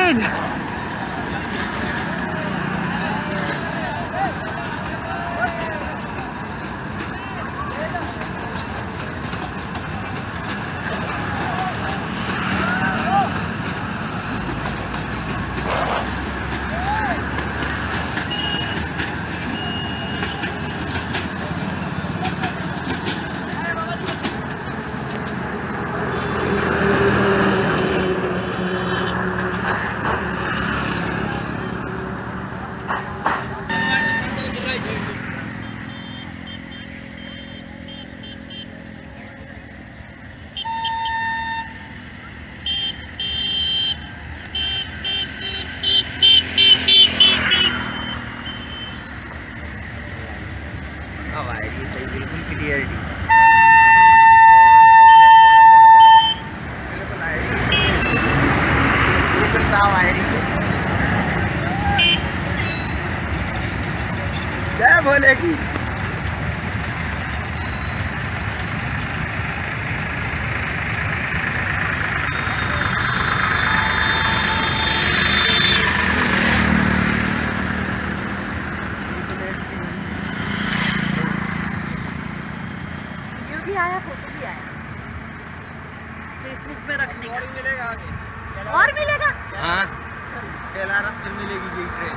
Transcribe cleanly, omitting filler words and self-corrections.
तेज। बिल्कुल क्लियरिटी जय भोले की। भी आया, फोटो भी आया फेसबुक पे रखने का। और मिलेगा आगे, और मिलेगा। हाँ बेलारस में मिलेगी ये ट्रेन।